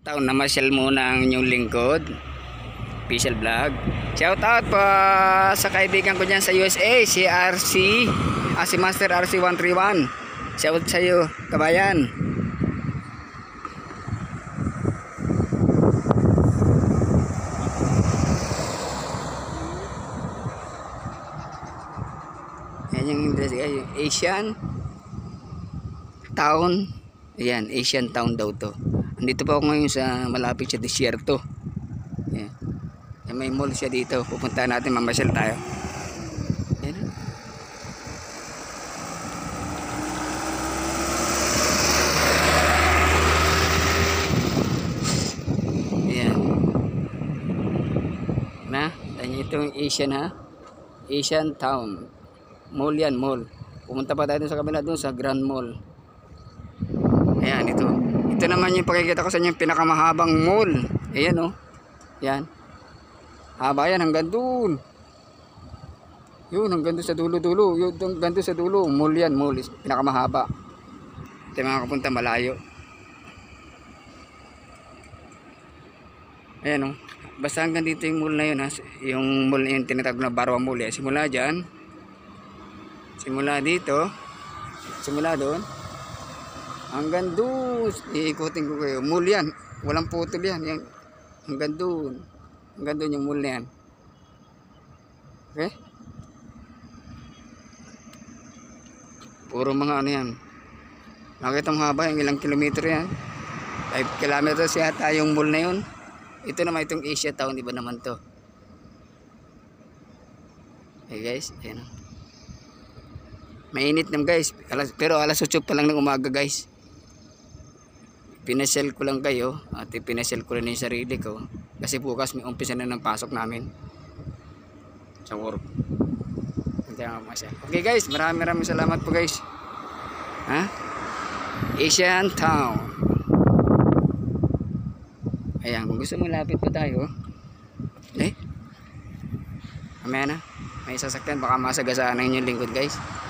Taon na masyal muna ang inyong lingkod, official vlog. Shout out pa sa kaibigan ko dyan sa USA, si RC, si Master RC131. Shout out sa iyo, kabayan. Yan yung Asian Town. Ayan, Asian Town daw to. Andito pa ako ngayon sa malapit sa disyerto. Ayan. May mall siya dito. Pupuntahan natin, mamasyal tayo. Ayan. Ayan. Na, tanya itong Asian ha. Asian Town. Mall yan, mall. Pumunta pa tayo sa kabila doon sa Grand Mall. Ayan, ito. Ito naman yung pakikita ko sa inyo yung pinakamahabang mall. Ayan o. Yan. Haba yan hanggang doon. Yun, hanggang doon sa dulo-dulo. Yun, hanggang doon sa dulo. Mall yan, mall. Pinakamahaba. Ito mga kapunta malayo. Ayan o. Basta hanggang dito yung mall na yun ha. Yung mall na yun tinatawag na Barwa Mall. Simula dyan. Simula dito. Simula doon. Hanggang doon, iikutin ko kayo. Mall yan. Walang putol yan. Yan. Hanggang doon. Hanggang doon yung mall na yan. Okay? Puro mga ano yan. Nakita mo haba yung ilang kilometro yan. 5 kilometers yata yung mall na yun. Ito naman itong Asia Town. Iba naman to. Okay guys. Ayan. Mainit naman guys. Pero alas 8 pa lang ng umaga guys. Pinasyal ko lang kayo at pinasyal ko rin yung sarili ko kasi bukas may umpisa na ng pasok namin sa work. Okay guys, maraming salamat po guys. Ha? Asian Town. Ayan, kung gusto mo lapit po tayo. Mamaya na. May sasakyan, baka masagasaan na yung lingkod guys.